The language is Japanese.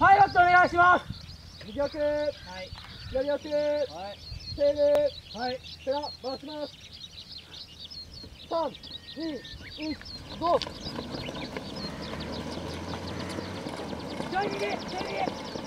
パイロットお願いします。 右奥、 はい。 左奥、 はい。 セール、 はい。 ペラ、回します。3、2、1、ゴー。 ちょい右、ちょい右。